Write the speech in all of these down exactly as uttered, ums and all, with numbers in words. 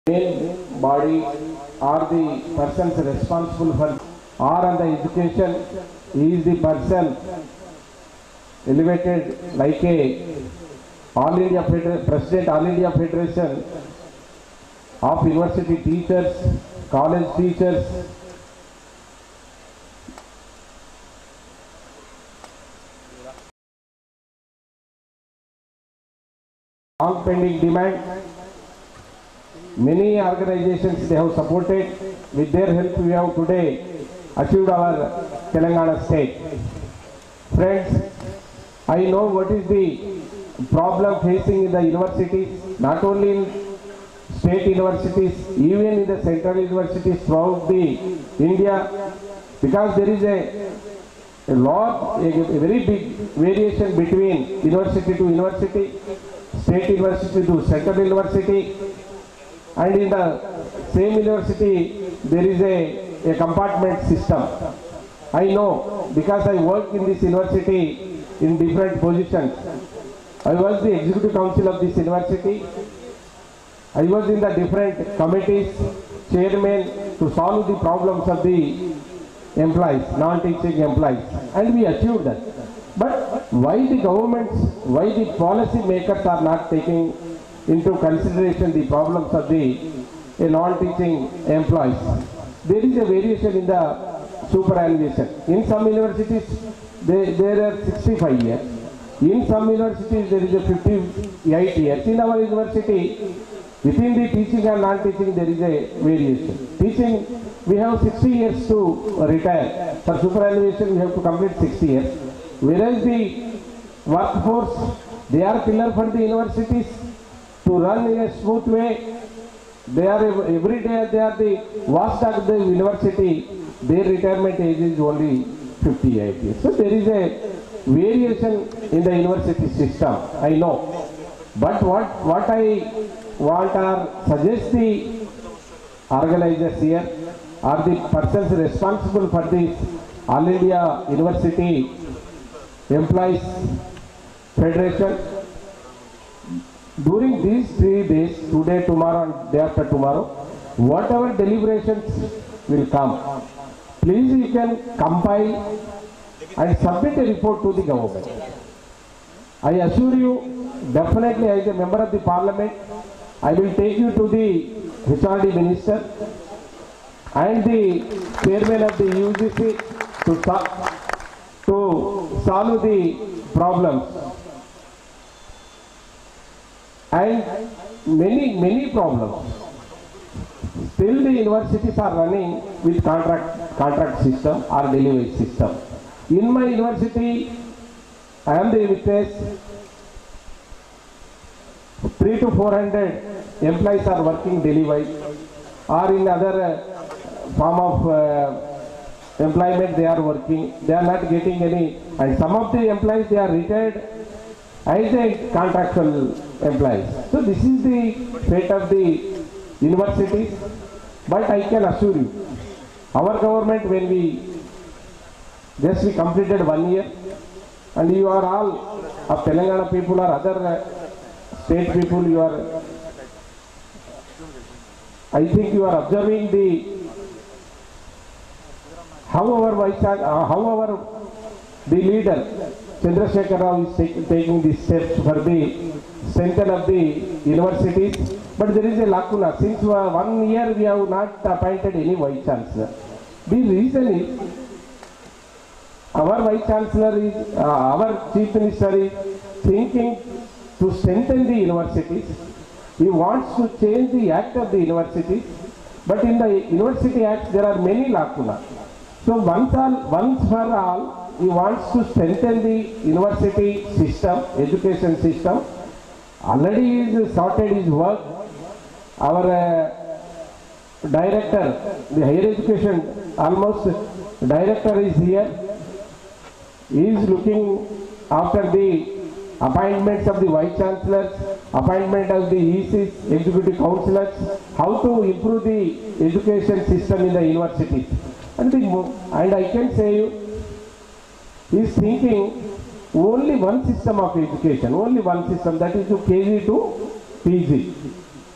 main body or the persons responsible for or on the education is the person elevated like a All India Feder- President All India Federation of University Teachers, College Teachers, long pending demand. Many organizations they have supported. With their help we have today achieved our Telangana state. Friends, I know what is the problem facing in the universities, not only in state universities, even in the central universities throughout the India, because there is a, a lot, a, a very big variation between university to university, state university to central university, and in the same university there is a, a compartment system. I know because I work in this university in different positions. I was the executive council of this university. I was in the different committees, chairman to solve the problems of the employees, non-teaching employees, and we achieved that. But why the governments, why the policy makers are not taking into consideration the problems of the non-teaching employees? There is a variation in the superannuation. In some universities, they, there are sixty-five years. In some universities, there is a fifty-eight years. In our university, within the teaching and non-teaching, there is a variation. Teaching, we have sixty years to retire. For superannuation, we have to complete sixty years. Whereas the workforce, they are pillar for the universities to run in a smooth way. They are every day they are the watchdog of the university. Their retirement age is only fifty-eight years. So there is a variation in the university system. I know, but what what I want or suggest the organizers here are the persons responsible for this All India University Employees Federation. During these three days, today, tomorrow and day after tomorrow, whatever deliberations will come, please you can compile and submit a report to the government. I assure you, definitely as a member of the parliament, I will take you to the H R D minister and the chairman of the U G C to, to solve the problems. And many, many problems. Still the universities are running with contract, contract system or delivery system. In my university, I am the witness, three to four hundred employees are working delivery, or in other uh, form of uh, employment they are working. They are not getting any, and some of the employees they are retired as a contractual employees. So this is the fate of the universities. But I can assure you, our government, when we just we completed one year, and you are all of Telangana people or other uh, state people, you are, I think you are observing the how our vice, uh, how our the leader Chandrasekhar Rao is take, taking these steps for the strengthening of the universities. But there is a lacuna. Since uh, one year we have not appointed any vice chancellor. The reason is our vice chancellor is, uh, our chief minister is thinking to strengthen the universities. He wants to change the act of the universities, but in the university act there are many lacuna. So once, all, once for all, he wants to strengthen the university system, education system. Already he is started his work. Our uh, director, the higher education, almost director is here. He is looking after the appointments of the vice chancellors, appointment of the E Cs, executive councillors, how to improve the education system in the universities. And, the, and I can say you, he is thinking only one system of education, only one system, that is to K G to P G.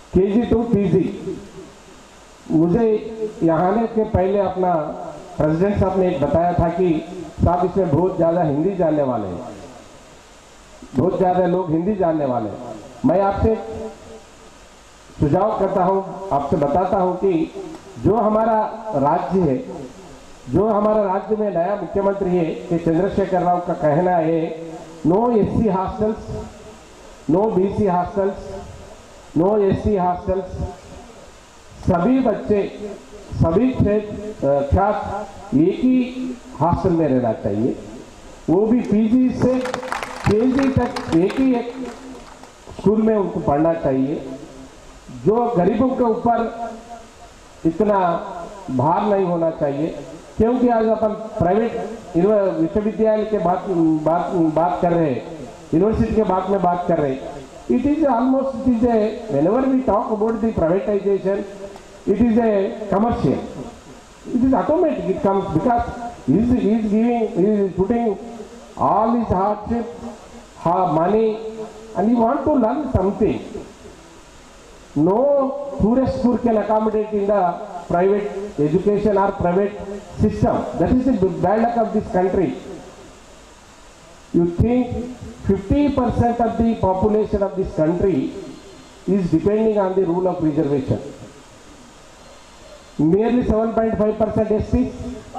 KG to PG. मुझे यहाँ आने के पहले अपना president साहब ने एक बताया था कि साहब इसमें बहुत ज़्यादा हिंदी जानने वाले हैं, बहुत ज़्यादा लोग हिंदी जानने वाले हैं। मैं आपसे सुझाव करता हूँ, आपसे बताता हूँ कि जो हमारा राज्य है, जो हमारा राज्य में नया मुख्यमंत्री है कि चंद्रशेखर राव का कहना है no SC hostels, no BC hostels, no SC hostels, सभी बच्चे, सभी छात्र एक ही हॉस्टल में रहना चाहिए, वो भी पीजी से केजी तक एक ही एक स्कूल में उनको पढ़ना चाहिए। जो गरीबों के ऊपर इतना भार नहीं होना चाहिए, क्योंकि आज अपन प्राइवेट विश्वविद्यालय के बात बात बात कर रहे हैं, यूनिवर्सिटी के बात में बात कर रहे हैं। It is almost it is a whenever we talk about the privatisation, it is a commercial, it is automatic, it comes because he is, he is giving, he is putting all his hardship, hard money, and he want to learn something. No tourist school can accommodate in the private education or private system. That is the bad luck of this country. You think fifty percent of the population of this country is depending on the rule of reservation. Nearly seven point five percent S Cs,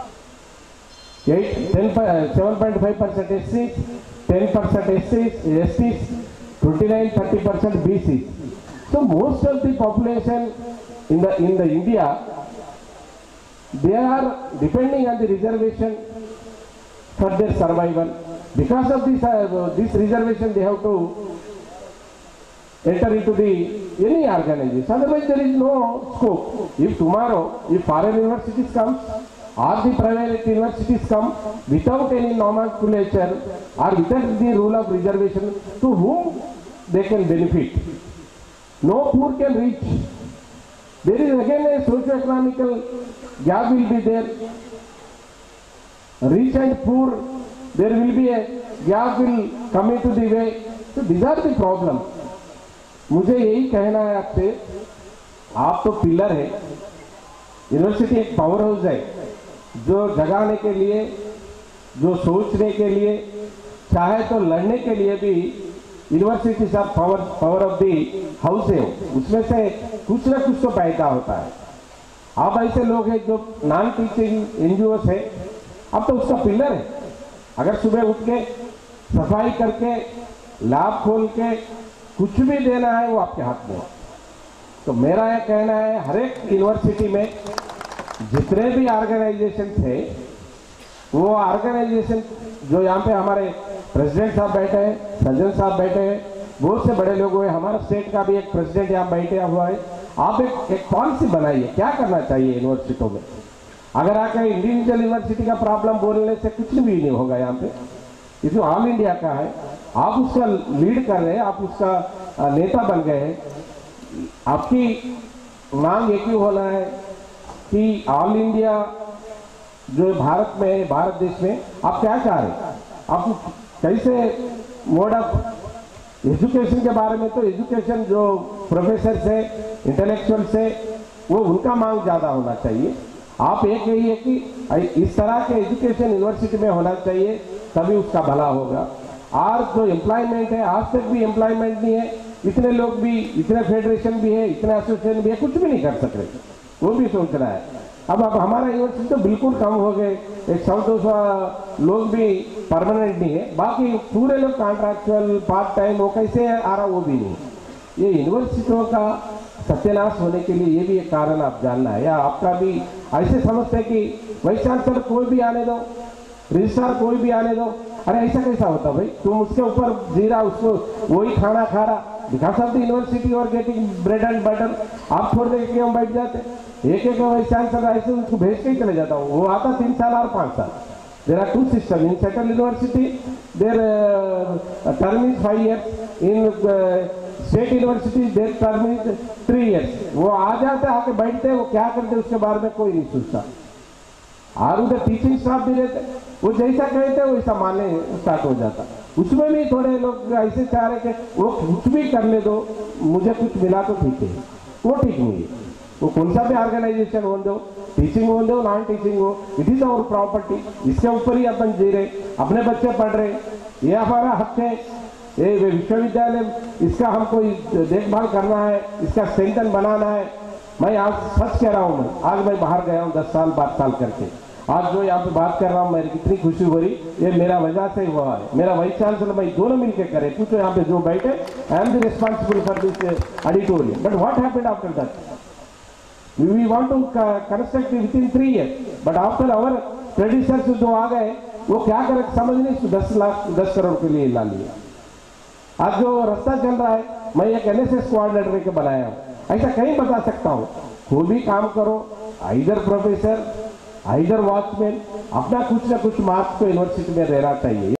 seven point five percent S Cs, ten percent S Cs, S Ts, twenty-nine to thirty percent B Cs. So most of the population in the in the India, they are depending on the reservation for their survival. Because of this uh, this reservation, they have to enter into the any organization. Otherwise, there is no scope. If tomorrow, if foreign universities come or the private universities come without any nomenclature or without the rule of reservation, to whom they can benefit? No poor can reach. There is again a socio-economical gap will be there. Rich and poor, there will be a gap will come into the way. So these are the problems. मुझे यही कहना है आपसे, आप तो pillar है, university एक power house है जो जगाने के लिए, जो सोचने के लिए, चाहे तो लड़ने के लिए भी यूनिवर्सिटी सब power power of the house है, उसमें से कुछ ना कुछ तो पैदा होता है। आप ऐसे लोग हैं जो नॉन टीचिंग एनजीओ है, अब तो उसका पिलर है। अगर सुबह उठ के सफाई करके लैब खोल के कुछ भी देना है वो आपके हाथ में है। तो मेरा यह कहना है हर एक यूनिवर्सिटी में जितने भी ऑर्गेनाइजेशन थे, वो ऑर्गेनाइजेशन जो यहाँ पे हमारे प्रेसिडेंट साहब बैठे हैं, सज्जन साहब बैठे हैं, बहुत से बड़े लोग हुए, हमारा स्टेट का भी एक प्रेसिडेंट यहाँ बैठे हुआ है। आप एक एक पॉलिसी बनाइए, क्या करना चाहिए यूनिवर्सिटियों में। अगर आकर इंडिविजुअल यूनिवर्सिटी का प्रॉब्लम बोलने से कुछ भी नहीं होगा। यहाँ पे ये जो ऑल इंडिया का है, आप उसका लीड कर रहे हैं, आप उसका नेता बन गए हैं। आपकी मांग एक ही होना है कि ऑल इंडिया जो भारत में, भारत देश में आप क्या चाह रहे हैं, आप कैसे मोड ऑफ एजुकेशन के बारे में, तो एजुकेशन जो प्रोफेसर से, इंटेलेक्चुअल से, वो उनका मांग ज़्यादा होना चाहिए। आप एक यही है कि इस तरह के एजुकेशन यूनिवर्सिटी में होना चाहिए, तभी उसका भला होगा। और जो एम्प्लॉयमेंट है, आज तक भी एम्प्लॉयमेंट नहीं है, इतने लोग भी, इतने फेडरेशन भी है, इतने एसोसिएशन भी है, कुछ भी नहीं कर सक रहे, वो भी सोच रहा है। अब अब हमारा यूनिवर्सिटी तो बिल्कुल कम हो गए, एक सौ दो सौ लोग भी परमानेंट नहीं है, बाकी पूरे लोग कॉन्ट्रैक्चुअल पार्ट टाइम, वो कैसे आ रहा वो भी नहीं। ये यूनिवर्सिटियों का सत्यानाश होने के लिए ये भी एक कारण आप जानना है, या आपका भी ऐसे समझते हैं कि वाइस चांसलर कोई भी आने दो, रजिस्ट्रार कोई भी आने दो, अरे ऐसा कैसा होता भाई, तुम उसके ऊपर जीरा, उसको वही खाना खा रहा, बिकॉज ऑफ द यूनिवर्सिटी और गेटिंग ब्रेड एंड बटर, आप छोड़ दे के हम बैठ जाते। एक एक वाइस चांसलर ऐसे उसको भेज के ही चले जाता हूँ, वो आता तीन साल और पाँच साल। There are two system in central university, there term is five years, in state university there term is three years. वो आ जाते, आके बैठते, वो क्या करते उसके बारे में कोई नहीं सोचता। और उधर टीचिंग स्टाफ भी रहते, वो जैसा कहते वैसा मानने स्टार्ट हो जाता। उसमें भी थोड़े लोग ऐसे चाह रहे कि वो कुछ भी करने दो, मुझे कुछ मिला तो ठीक है। वो ठीक नहीं है। वो कौन सा भी ऑर्गेनाइजेशन हो दो, टीचिंग हो दो, नॉन टीचिंग हो, इट इज आवर प्रॉपर्टी, इसके ऊपर ही अपन जी रहे, अपने बच्चे पढ़ रहे, ये हमारा हक है। ये विश्वविद्यालय, इसका हमको देखभाल करना है, इसका स्ट्रेंथन बनाना है। मैं आज सच कह रहा हूँ, मैं आज मैं बाहर गया हूँ दस साल बारह साल करके, आज जो यहाँ पे बात कर रहा हूँ मेरी कितनी खुशी हो रही, ये मेरा वजह से ही हुआ है। मेरा वाइस चांसलर मैं दोनों मिलकर करे, पूछो यहाँ पे जो बैठे, I am the responsible for this auditorium, but what happened after that? We want to construct within three years, but after our predecessor जो आ गए वो क्या करे समझ नहीं, दस लाख दस करोड़ के लिए ला लिया। आज जो रास्ता चल रहा है, मैं एक एनएसएस कोऑर्डिनेटर के बनाया हूँ, ऐसा कहीं बता सकता हूँ। कोई भी काम करो, आइदर प्रोफेसर आइदर वॉचमैन, अपना कुछ ना कुछ मार्क्स तो यूनिवर्सिटी में रहना चाहिए।